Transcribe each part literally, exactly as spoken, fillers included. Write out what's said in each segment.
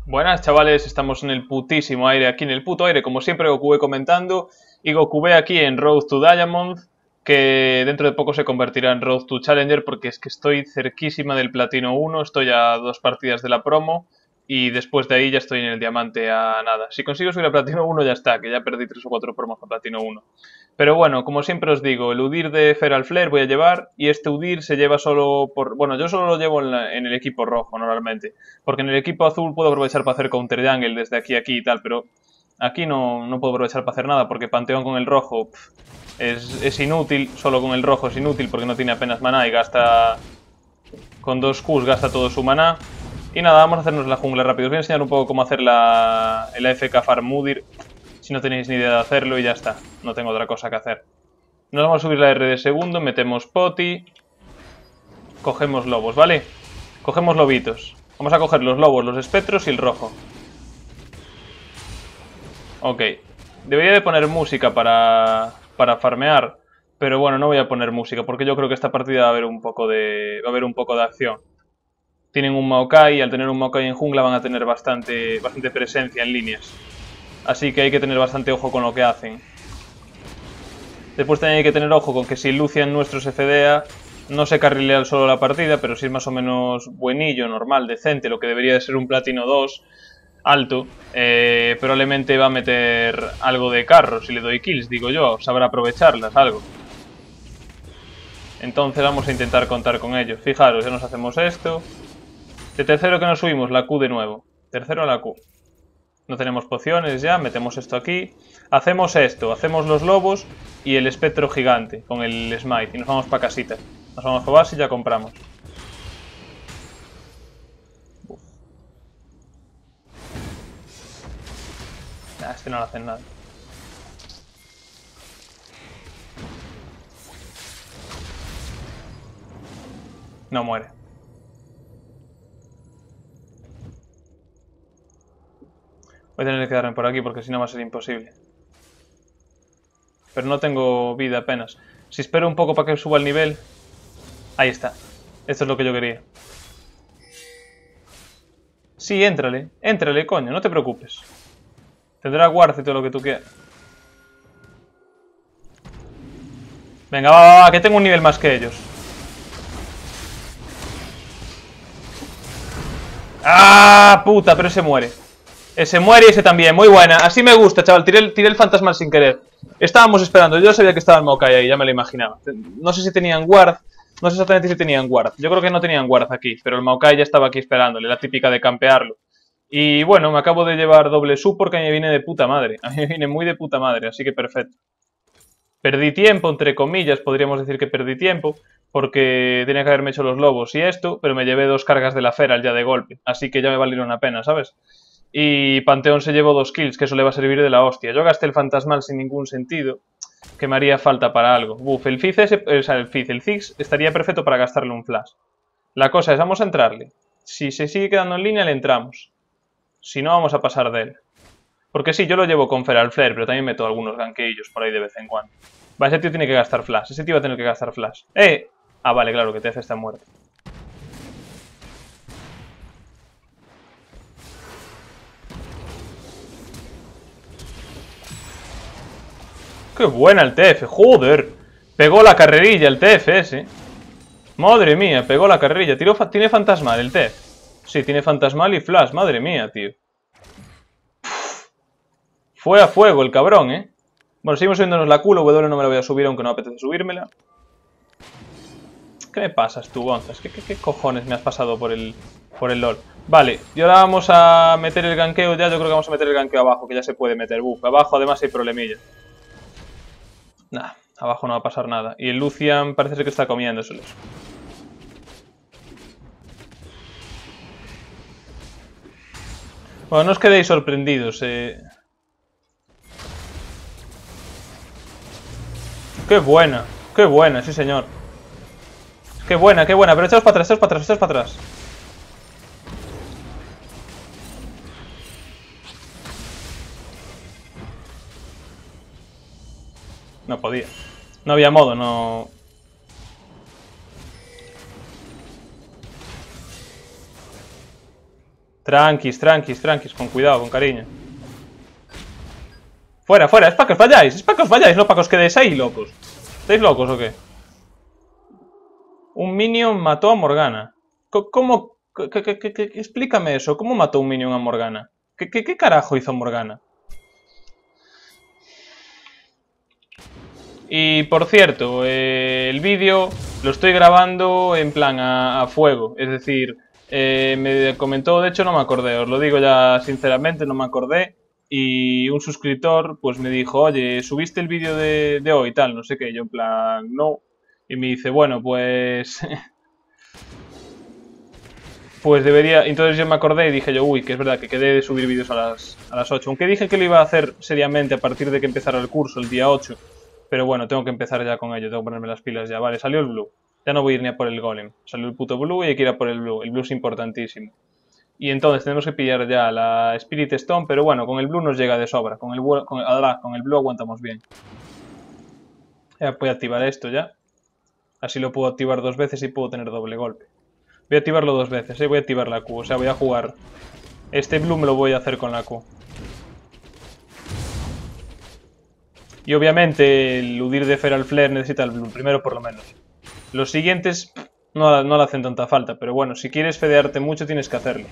Buenas chavales, estamos en el putísimo aire, aquí en el puto aire, como siempre Goku comentando, y Goku aquí en Road to Diamond, que dentro de poco se convertirá en Road to Challenger, porque es que estoy cerquísima del Platino uno, estoy a dos partidas de la promo, y después de ahí ya estoy en el Diamante a nada. Si consigo subir a Platino uno ya está, que ya perdí tres o cuatro promos a Platino uno. Pero bueno, como siempre os digo, el Udyr de Feral Flare voy a llevar, y este Udyr se lleva solo por... Bueno, yo solo lo llevo en, la, en el equipo rojo normalmente, porque en el equipo azul puedo aprovechar para hacer counter jungle desde aquí a aquí y tal, pero aquí no, no puedo aprovechar para hacer nada, porque Panteón con el rojo pff, es, es inútil, solo con el rojo es inútil porque no tiene apenas maná y gasta... Con dos Qs gasta todo su maná. Y nada, vamos a hacernos la jungla rápido. Os voy a enseñar un poco cómo hacer la, el A F K Farm Udyr, si no tenéis ni idea de hacerlo y ya está. No tengo otra cosa que hacer. Nos vamos a subir la R de segundo, metemos poti, cogemos lobos, ¿vale? Cogemos lobitos. Vamos a coger los lobos, los espectros y el rojo. Ok. Debería de poner música para, para farmear, pero bueno, no voy a poner música porque yo creo que esta partida va a haber un poco de, va a haber un poco de acción. Tienen un Maokai y al tener un Maokai en jungla van a tener bastante, bastante presencia en líneas. Así que hay que tener bastante ojo con lo que hacen. Después también hay que tener ojo con que si Lucian nuestros F D A no se carrilea solo la partida, pero si es más o menos buenillo, normal, decente, lo que debería de ser un Platino dos alto, eh, probablemente va a meter algo de carro si le doy kills, digo yo, sabrá aprovecharlas, algo. Entonces vamos a intentar contar con ello. Fijaros, ya nos hacemos esto. De tercero que nos subimos, la Q de nuevo. Tercero a la Q. No tenemos pociones ya, metemos esto aquí. Hacemos esto, hacemos los lobos y el espectro gigante con el smite. Y nos vamos para casita. Nos vamos para base y ya compramos. Uf. Nah, este no le hacen nada. No muere. Voy a tener que quedarme por aquí porque si no va a ser imposible. Pero no tengo vida apenas. Si espero un poco para que suba el nivel... Ahí está. Esto es lo que yo quería. Sí, éntrale. Éntrale, coño. No te preocupes. Tendrá guard y todo lo que tú quieras. Venga, va, va, va. Que tengo un nivel más que ellos. ¡Ah, puta! Pero ese muere. Ese muere y ese también. Muy buena. Así me gusta, chaval. Tiré el, tiré el fantasmal sin querer. Estábamos esperando. Yo sabía que estaba el Maokai ahí. Ya me lo imaginaba. No sé si tenían guard. No sé exactamente si tenían guard. Yo creo que no tenían guard aquí. Pero el Maokai ya estaba aquí esperándole. La típica de campearlo. Y bueno, me acabo de llevar doble sub porque a mí me viene de puta madre. A mí me viene muy de puta madre. Así que perfecto. Perdí tiempo, entre comillas. Podríamos decir que perdí tiempo. Porque tenía que haberme hecho los lobos y esto. Pero me llevé dos cargas de la feral ya de golpe. Así que ya me valieron la pena, ¿sabes? Y Panteón se llevó dos kills, que eso le va a servir de la hostia. Yo gasté el fantasmal sin ningún sentido, que me haría falta para algo. Buf, el Fizz, ese, o sea, el Fizz, el Ziggs estaría perfecto para gastarle un flash. La cosa es, vamos a entrarle. Si se sigue quedando en línea, le entramos. Si no, vamos a pasar de él. Porque sí, yo lo llevo con Feral Flare, pero también meto algunos ganqueillos por ahí de vez en cuando. Va, ese tío tiene que gastar flash. Ese tío va a tener que gastar flash. ¡Eh! Ah, vale, claro, que T F está muerto. ¡Qué buena el T F! ¡Joder! Pegó la carrerilla el T F ese. Madre mía, pegó la carrerilla. Tiró fa ¿Tiene fantasmal el T F? Sí, tiene fantasmal y flash. Madre mía, tío. Uf. Fue a fuego el cabrón, ¿eh? Bueno, seguimos subiéndonos la Q. La W no me la voy a subir, aunque no me apetece subírmela. ¿Qué me pasas tú, Gonzas? ¿Qué, qué, qué cojones me has pasado por el, por el LOL? Vale, y ahora vamos a meter el ganqueo ya. Yo creo que vamos a meter el ganqueo abajo, que ya se puede meter. Buf, abajo además hay problemilla. Nah, abajo no va a pasar nada. Y el Lucian parece ser que está comiéndoselos. Bueno, no os quedéis sorprendidos. Eh... ¡Qué buena! ¡Qué buena, sí señor! ¡Qué buena, qué buena! Pero echaos para atrás, echaos para atrás, echaos para atrás. No podía. No había modo, no... Tranquis, tranquis, tranquis, con cuidado, con cariño. Fuera, fuera, es para que os vayáis, es para que os vayáis, no para que os quedéis ahí, locos. ¿Estáis locos o qué? Un minion mató a Morgana. ¿Cómo? ¿Qué, qué, qué, qué, explícame eso, ¿cómo mató un minion a Morgana? ¿Qué, qué, qué carajo hizo Morgana? Y por cierto, eh, el vídeo lo estoy grabando en plan a, a fuego, es decir, eh, me comentó, de hecho no me acordé, os lo digo ya sinceramente, no me acordé, y un suscriptor pues me dijo, oye, ¿subiste el vídeo de, de hoy tal? No sé qué, yo en plan, no, y me dice, bueno, pues... pues debería, entonces yo me acordé y dije yo, uy, que es verdad que quedé de subir vídeos a las, a las ocho, aunque dije que lo iba a hacer seriamente a partir de que empezara el curso, el día ocho. Pero bueno, tengo que empezar ya con ello, tengo que ponerme las pilas ya. Vale, salió el blue. Ya no voy a ir ni a por el golem. Salió el puto blue y hay que ir a por el blue. El blue es importantísimo. Y entonces tenemos que pillar ya la Spirit Stone, pero bueno, con el blue nos llega de sobra. Con el, con el, ah, con el blue aguantamos bien. Ya voy a activar esto ya. Así lo puedo activar dos veces y puedo tener doble golpe. Voy a activarlo dos veces, ¿eh? Voy a activar la Q. O sea, voy a jugar. Este blue me lo voy a hacer con la Q. Y obviamente el Udyr de Feral Flare necesita el blue, primero por lo menos. Los siguientes no, no le hacen tanta falta, pero bueno, si quieres fedearte mucho tienes que hacerlo.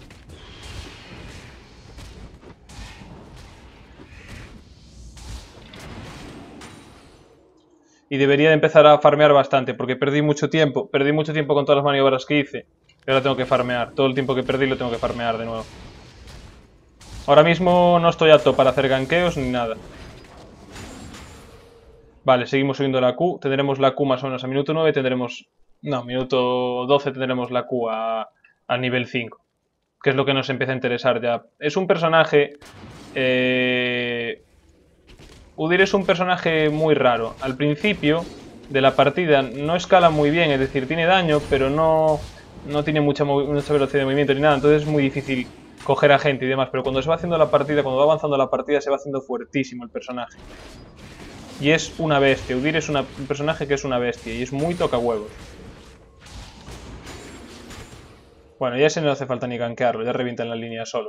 Y debería de empezar a farmear bastante, porque perdí mucho tiempo. Perdí mucho tiempo con todas las maniobras que hice. Y ahora tengo que farmear. Todo el tiempo que perdí lo tengo que farmear de nuevo. Ahora mismo no estoy apto para hacer gankeos ni nada. Vale, seguimos subiendo la Q. Tendremos la Q más o menos a minuto nueve. Tendremos... No, minuto doce tendremos la Q a, a nivel cinco. Que es lo que nos empieza a interesar ya. Es un personaje... Eh... Udyr es un personaje muy raro. Al principio de la partida no escala muy bien, es decir, tiene daño, pero no, no tiene mucha, mucha velocidad de movimiento ni nada. Entonces es muy difícil coger a gente y demás. Pero cuando se va haciendo la partida, cuando va avanzando la partida, se va haciendo fuertísimo el personaje. Y es una bestia. Udyr es una, un personaje que es una bestia y es muy toca huevos. Bueno, ya ese no hace falta ni gankearlo, ya revientan las líneas solos.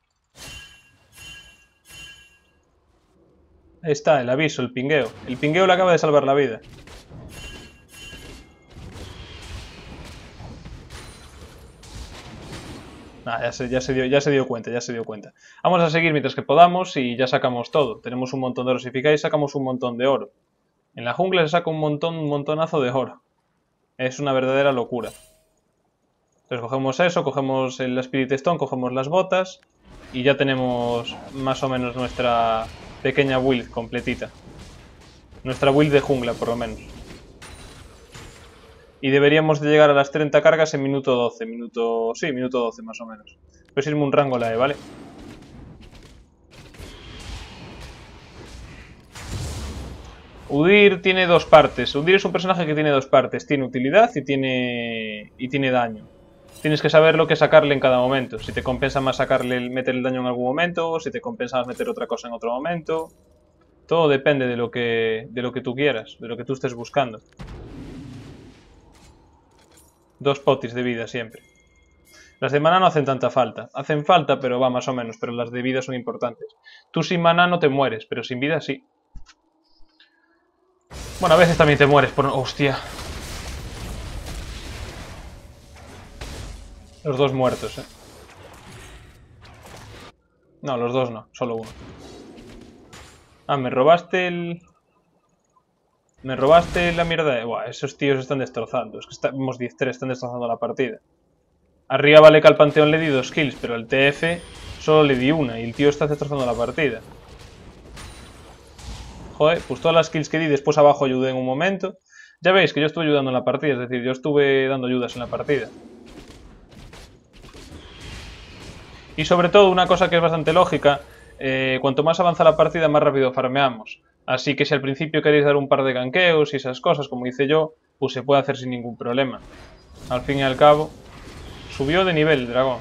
Ahí está, el aviso, el pingueo. El pingueo le acaba de salvar la vida. Nah, ya se, ya, se dio, ya se dio cuenta, ya se dio cuenta. Vamos a seguir mientras que podamos y ya sacamos todo. Tenemos un montón de oro. Si fijáis, sacamos un montón de oro. En la jungla se saca un montón, un montonazo de oro. Es una verdadera locura. Entonces cogemos eso, cogemos el Spirit Stone, cogemos las botas y ya tenemos más o menos nuestra pequeña build completita. Nuestra build de jungla, por lo menos. Y deberíamos de llegar a las treinta cargas en minuto doce. Minuto... Sí, minuto doce más o menos. Pues irme un rango la E, ¿vale? Udyr tiene dos partes. Udyr es un personaje que tiene dos partes. Tiene utilidad y tiene... y tiene daño. Tienes que saber lo que sacarle en cada momento. Si te compensa más sacarle, meter el daño en algún momento, si te compensa más meter otra cosa en otro momento. Todo depende de lo que, de lo que tú quieras, de lo que tú estés buscando. Dos potis de vida siempre. Las de maná no hacen tanta falta. Hacen falta, pero va más o menos. Pero las de vida son importantes. Tú sin maná no te mueres, pero sin vida sí. Bueno, a veces también te mueres por... ¡Hostia! Los dos muertos, eh. No, los dos no. Solo uno. Ah, me robaste el... Me robaste la mierda de... Buah, esos tíos están destrozando. Es que estamos diez tres, están destrozando la partida. Arriba vale que al Panteón le di dos kills, pero al T F solo le di una. Y el tío está destrozando la partida. Joder, pues todas las kills que di después abajo ayudé en un momento. Ya veis que yo estuve ayudando en la partida, es decir, yo estuve dando ayudas en la partida. Y sobre todo, una cosa que es bastante lógica, eh, cuanto más avanza la partida, más rápido farmeamos. Así que si al principio queréis dar un par de gankeos y esas cosas, como hice yo, pues se puede hacer sin ningún problema. Al fin y al cabo, subió de nivel el dragón.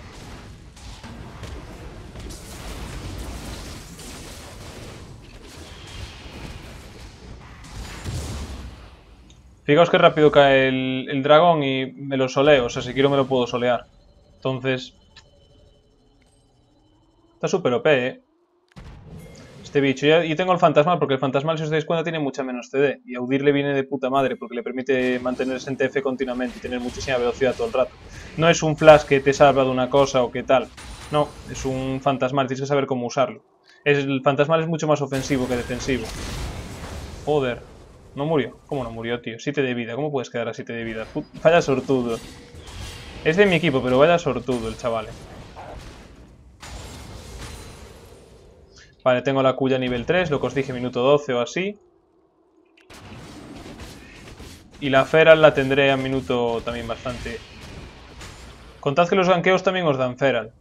Fijaos que rápido cae el, el dragón y me lo soleo, o sea, si quiero me lo puedo solear. Entonces, Está súper O P, eh. Este bicho. Y tengo el fantasmal, porque el fantasmal, si os dais cuenta, tiene mucha menos C D. Y a Udyr le viene de puta madre, porque le permite mantenerse en T F continuamente y tener muchísima velocidad todo el rato. No es un flash que te salva de una cosa o qué tal. No, es un fantasmal, tienes que saber cómo usarlo. Es, el fantasmal es mucho más ofensivo que defensivo. Joder. No murió. ¿Cómo no murió, tío? siete de vida. ¿Cómo puedes quedar a siete de vida? Put vaya sortudo. Es de mi equipo, pero vaya sortudo el chaval. Vale, tengo la cuya nivel tres, lo que os dije, minuto doce o así. Y la feral la tendré a minuto también bastante. Contad que los ganqueos también os dan feral.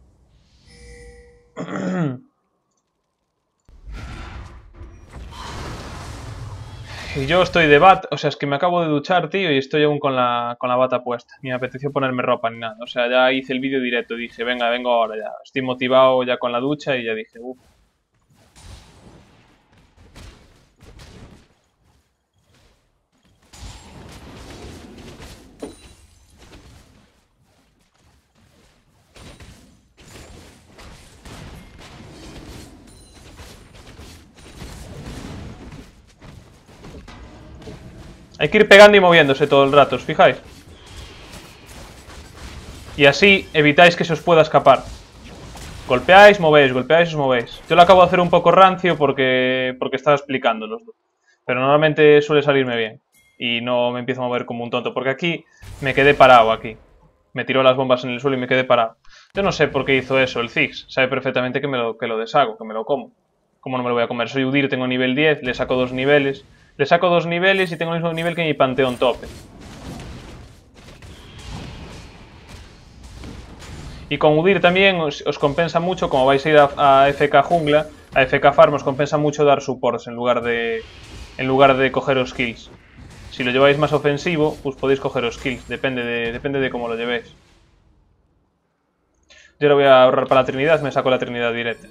Y yo estoy de bat, o sea, es que me acabo de duchar, tío, y estoy aún con la, con la bata puesta. Ni me apeteció ponerme ropa ni nada. O sea, ya hice el vídeo directo, dije, venga, vengo ahora ya. Estoy motivado ya con la ducha y ya dije, uff. Hay que ir pegando y moviéndose todo el rato, ¿os fijáis? Y así evitáis que se os pueda escapar. Golpeáis, movéis, golpeáis, os movéis. Yo lo acabo de hacer un poco rancio porque, porque estaba explicándolos. Pero normalmente suele salirme bien. Y no me empiezo a mover como un tonto. Porque aquí me quedé parado aquí. Me tiró las bombas en el suelo y me quedé parado. Yo no sé por qué hizo eso el Ziggs. Sabe perfectamente que me lo, que lo deshago, que me lo como. ¿Cómo no me lo voy a comer? Soy Udyr, tengo nivel diez, le saco dos niveles. Le saco dos niveles y tengo el mismo nivel que mi Panteón tope. Y con Udyr también os, os compensa mucho, como vais a ir a, a F K jungla, a F K farm, os compensa mucho dar supports en lugar de en lugar de cogeros kills. Si lo lleváis más ofensivo, pues podéis cogeros kills, depende de, depende de cómo lo llevéis. Yo ahora voy a ahorrar para la Trinidad, me saco la Trinidad directa.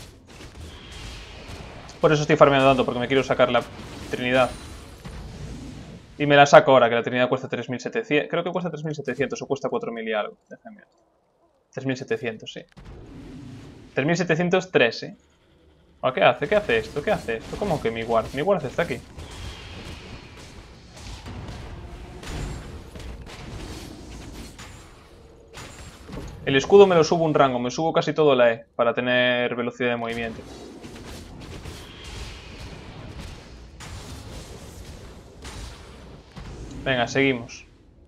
Por eso estoy farmeando tanto, porque me quiero sacar la Trinidad. Y me la saco ahora, que la Trinidad cuesta tres mil setecientos. Creo que cuesta tres mil setecientos o cuesta cuatro mil y algo. Déjenme. tres mil setecientos, sí. tres mil setecientos tres, ¿eh? ¿Qué hace? ¿Qué hace esto? ¿Qué hace esto? ¿Cómo que mi guard? Mi guard está aquí. El escudo me lo subo un rango, me subo casi todo la E para tener velocidad de movimiento. Venga, seguimos.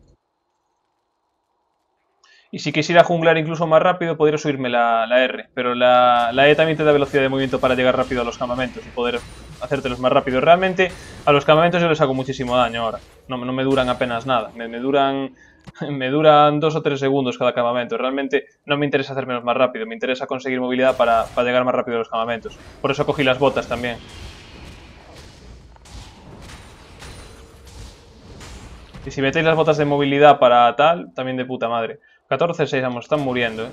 Y si quisiera junglar incluso más rápido, podría subirme la, la R. Pero la, la E también te da velocidad de movimiento para llegar rápido a los campamentos y poder hacértelos más rápido. Realmente, a los campamentos yo les hago muchísimo daño ahora. No, no me duran apenas nada. Me, me duran me duran dos o tres segundos cada campamento. Realmente no me interesa hacérmelos más rápido. Me interesa conseguir movilidad para, para llegar más rápido a los campamentos. Por eso cogí las botas también. Y si metéis las botas de movilidad para tal, también de puta madre. catorce seis, vamos, están muriendo, eh.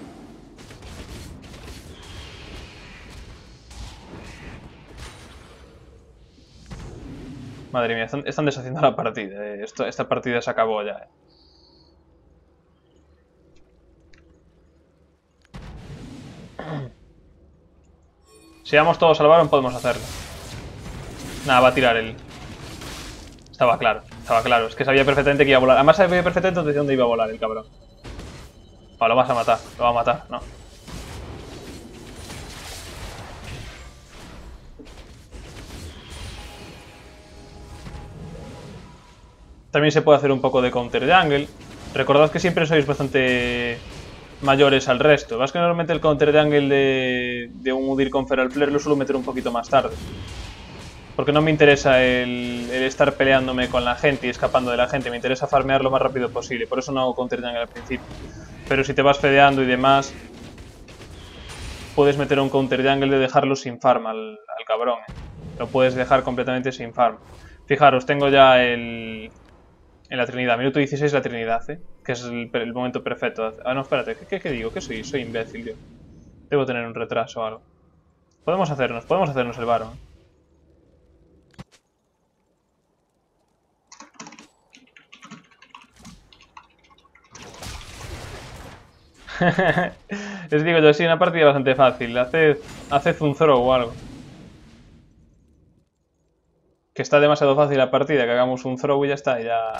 Madre mía, están, están deshaciendo la partida. Eh. Esto, esta partida se acabó ya, eh. Si vamos todos al Baron, podemos hacerlo. Nada, va a tirar él. Estaba claro, estaba claro. Es que sabía perfectamente que iba a volar. Además sabía perfectamente de dónde iba a volar el cabrón. Ah, lo vas a matar, lo va a matar, no. También se puede hacer un poco de counter jungle. Recordad que siempre sois bastante mayores al resto. Vas que normalmente el counter jungle de, de un Udyr con Feral Flare lo suelo meter un poquito más tarde. Porque no me interesa el, el estar peleándome con la gente y escapando de la gente. Me interesa farmear lo más rápido posible. Por eso no hago counter jungle al principio. Pero si te vas fedeando y demás, puedes meter un counter jungle de dejarlo sin farm al, al cabrón. ¿eh? Lo puedes dejar completamente sin farm. Fijaros, tengo ya el... En la Trinidad, minuto dieciséis la Trinidad, ¿eh? Que es el, el momento perfecto. Ah, no, espérate, ¿qué, qué, qué digo? ¿Qué soy? Soy imbécil, tío. Debo tener un retraso o algo. Podemos hacernos, podemos hacernos el Baron. Les digo yo, sí, una partida bastante fácil. Haced, haced un throw o algo. Que está demasiado fácil la partida, que hagamos un throw y ya está, ya...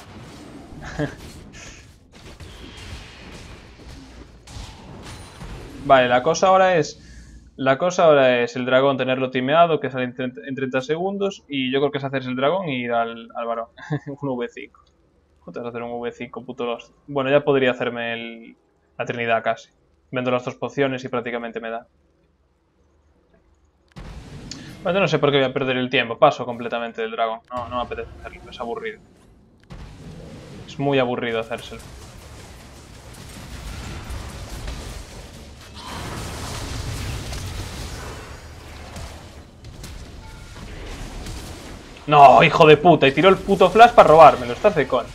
Vale, la cosa ahora es... La cosa ahora es el dragón tenerlo timeado, que sale en treinta, en treinta segundos, y yo creo que es hacerse el dragón y ir al, al varón. Un V cinco. Joder, hacer un V cinco, puto los... Bueno, ya podría hacerme el... la Trinidad casi. Vendo las dos pociones y prácticamente me da. Bueno, no sé por qué voy a perder el tiempo. Paso completamente del dragón. No, no me apetece hacerlo, es aburrido. Es muy aburrido hacérselo. No, hijo de puta, y tiró el puto flash para robármelo. Estás de coña.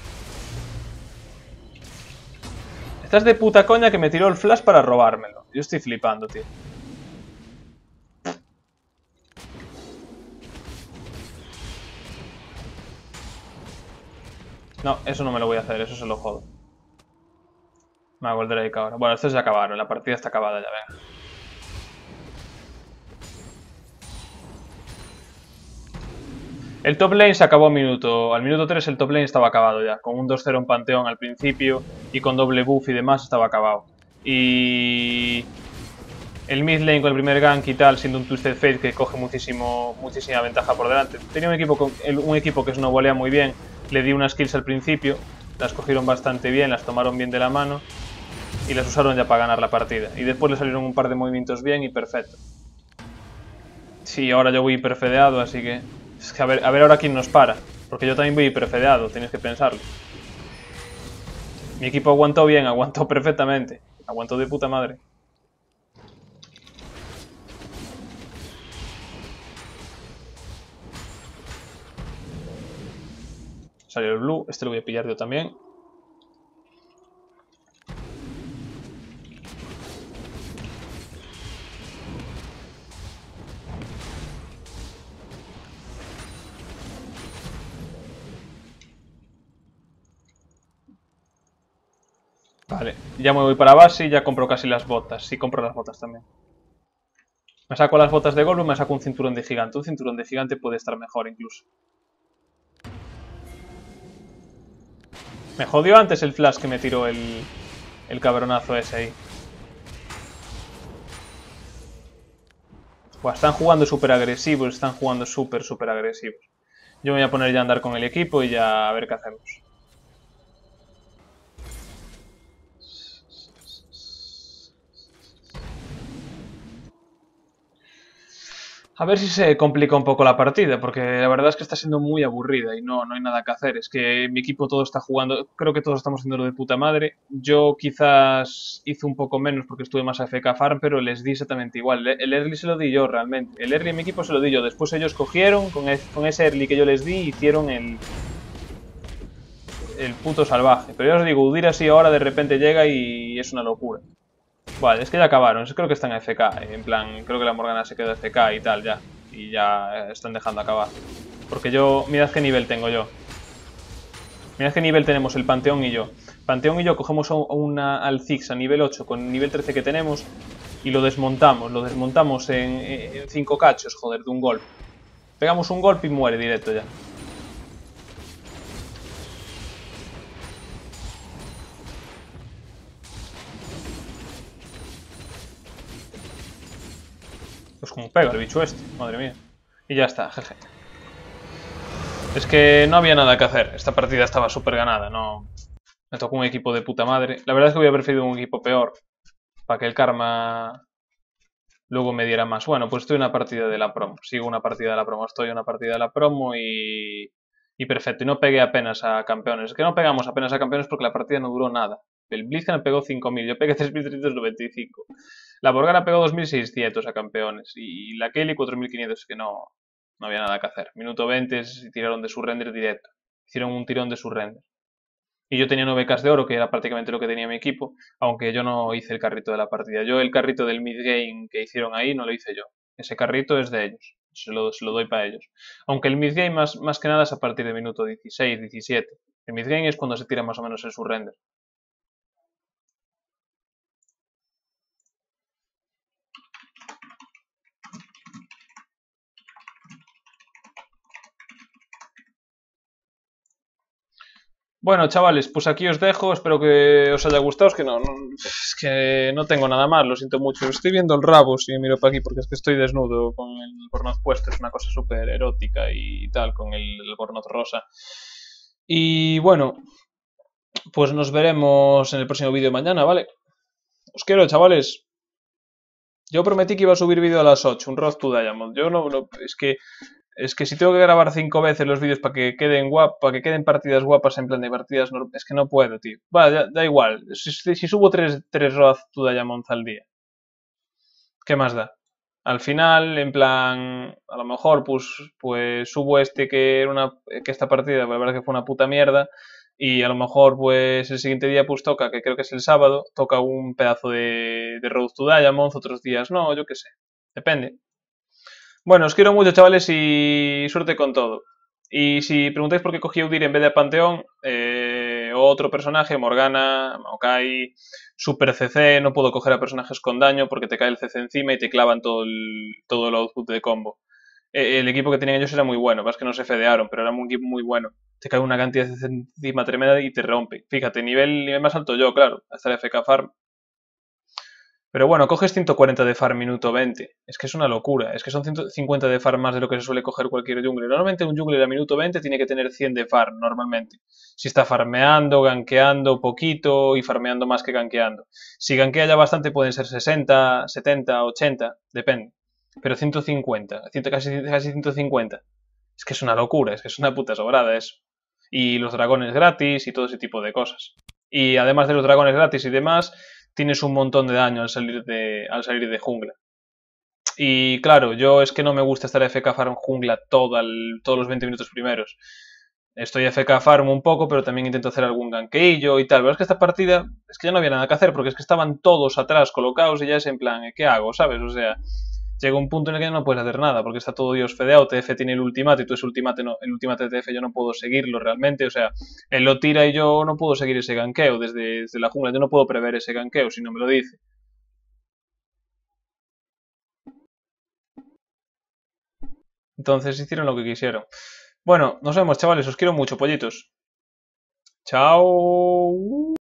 Estás de puta coña que me tiró el flash para robármelo. Yo estoy flipando, tío. No, eso no me lo voy a hacer, eso se lo jodo. Me hago el Drake ahora. Bueno, estos ya acabaron, la partida está acabada ya, venga. El top lane se acabó a minuto. Al minuto tres el top lane estaba acabado ya. Con un dos cero en Panteón al principio y con doble buff y demás estaba acabado. Y... el mid lane con el primer gank y tal, siendo un Twisted Fate que coge muchísimo, muchísima ventaja por delante. Tenía un equipo, con, un equipo que snowballea muy bien. Le di unas kills al principio. Las cogieron bastante bien, las tomaron bien de la mano. Y las usaron ya para ganar la partida. Y después le salieron un par de movimientos bien y perfecto. Sí, ahora yo voy hiperfedeado, así que... Es que a ver, a ver ahora quién nos para. Porque yo también voy hiperfedeado, tienes que pensarlo. Mi equipo aguantó bien, aguantó perfectamente. Aguantó de puta madre. Salió el blue, este lo voy a pillar yo también. Vale, ya me voy para base y ya compro casi las botas. Sí, compro las botas también. Me saco las botas de golem, me saco un cinturón de gigante. Un cinturón de gigante puede estar mejor incluso. Me jodió antes el flash que me tiró el, el cabronazo ese ahí. Buah, están jugando súper agresivos, están jugando súper, súper agresivos. Yo me voy a poner ya a andar con el equipo y ya a ver qué hacemos. A ver si se complica un poco la partida, porque la verdad es que está siendo muy aburrida y no, no hay nada que hacer. Es que mi equipo todo está jugando, creo que todos estamos haciendo lo de puta madre. Yo quizás hice un poco menos porque estuve más a F K Farm, pero les di exactamente igual. El early se lo di yo realmente. El early en mi equipo se lo di yo. Después ellos cogieron, con, el, con ese early que yo les di, hicieron el, el puto salvaje. Pero ya os digo, Udyr así ahora de repente llega y es una locura. Vale, es que ya acabaron, creo que están a F K, en plan, creo que la Morgana se quedó a F K y tal, ya. Y ya están dejando acabar. Porque yo, mirad qué nivel tengo yo. Mirad qué nivel tenemos el Panteón y yo. Panteón y yo cogemos a una, al Ziggs a nivel ocho con el nivel trece que tenemos y lo desmontamos, lo desmontamos en cinco cachos, joder, de un golpe. Pegamos un golpe y muere directo ya. Pues como pega el bicho este, madre mía. Y ya está, jeje. Es que no había nada que hacer. Esta partida estaba súper ganada, no... Me tocó un equipo de puta madre. La verdad es que hubiera preferido un equipo peor. Para que el karma luego me diera más. Bueno, pues estoy en una partida de la promo. Sigo una partida de la promo. Estoy en una partida de la promo y... Y perfecto. Y no pegué apenas a campeones. Es que no pegamos apenas a campeones porque la partida no duró nada. El Blitzcrank pegó cinco mil. Yo pegué tres mil trescientos noventa y cinco. La Morgana pegó dos mil seiscientos a campeones. Y la Kelly cuatro mil quinientos. Es que no... No había nada que hacer. Minuto veinte se tiraron de su render directo. Hicieron un tirón de su render. Y yo tenía nueve K de oro, que era prácticamente lo que tenía mi equipo, aunque yo no hice el carrito de la partida. Yo el carrito del mid-game que hicieron ahí no lo hice yo. Ese carrito es de ellos. Se lo, se lo doy para ellos. Aunque el mid-game más, más que nada es a partir de minuto dieciséis, diecisiete. El mid-game es cuando se tira más o menos el surrender. Bueno, chavales, pues aquí os dejo. Espero que os haya gustado. Es que no, no, es que no tengo nada más, lo siento mucho. Estoy viendo el rabo si miro para aquí porque es que estoy desnudo con el albornoz puesto. Es una cosa súper erótica y tal, con el albornoz rosa. Y bueno, pues nos veremos en el próximo vídeo mañana, ¿vale? Os quiero, chavales. Yo prometí que iba a subir vídeo a las ocho, un Road to Diamond. Yo no, no, es que es que si tengo que grabar cinco veces los vídeos para que queden guap, para que queden partidas guapas en plan de partidas, no, es que no puedo, tío. Va, da, da igual. Si, si, si subo tres, tres Road to Diamond al día, ¿qué más da? Al final, en plan, a lo mejor, pues, pues subo este que era una, que esta partida, la verdad que fue una puta mierda, y a lo mejor, pues, el siguiente día, pues toca, que creo que es el sábado, toca un pedazo de, de Road to Diamond, otros días no, yo qué sé, depende. Bueno, os quiero mucho, chavales, y suerte con todo. Y si preguntáis por qué cogí a Udyr en vez de a Panteón, eh, o otro personaje, Morgana, Maokai, Super C C, no puedo coger a personajes con daño porque te cae el C C encima y te clavan todo el, todo el output de combo. Eh, el equipo que tenían ellos era muy bueno, más que no se fedearon, pero era un equipo muy bueno. Te cae una cantidad de C C encima tremenda y te rompe. Fíjate, nivel, nivel más alto yo, claro, hasta el F K Farm. Pero bueno, coges ciento cuarenta de farm minuto veinte. Es que es una locura. Es que son ciento cincuenta de farm más de lo que se suele coger cualquier jungler. Normalmente un jungler a minuto veinte tiene que tener cien de farm, normalmente. Si está farmeando, gankeando poquito y farmeando más que gankeando. Si gankea ya bastante pueden ser sesenta, setenta, ochenta, depende. Pero ciento cincuenta, casi, casi ciento cincuenta. Es que es una locura, es que es una puta sobrada eso. Y los dragones gratis y todo ese tipo de cosas. Y además de los dragones gratis y demás, tienes un montón de daño al salir de, al salir de jungla. Y claro, yo es que no me gusta estar F K farm jungla todo el, todos los veinte minutos primeros. Estoy F K farm un poco, pero también intento hacer algún ganqueillo y tal. Pero es que esta partida es que ya no había nada que hacer porque es que estaban todos atrás colocados y ya es en plan, ¿qué hago? ¿Sabes? O sea, llega un punto en el que no puedes hacer nada porque está todo Dios fedeado. T F tiene el ultimate y tú ese ultimate no, el ultimate de T F yo no puedo seguirlo realmente. O sea, él lo tira y yo no puedo seguir ese ganqueo desde, desde la jungla. Yo no puedo prever ese ganqueo si no me lo dice. Entonces hicieron lo que quisieron. Bueno, nos vemos, chavales. Os quiero mucho, pollitos. Chao.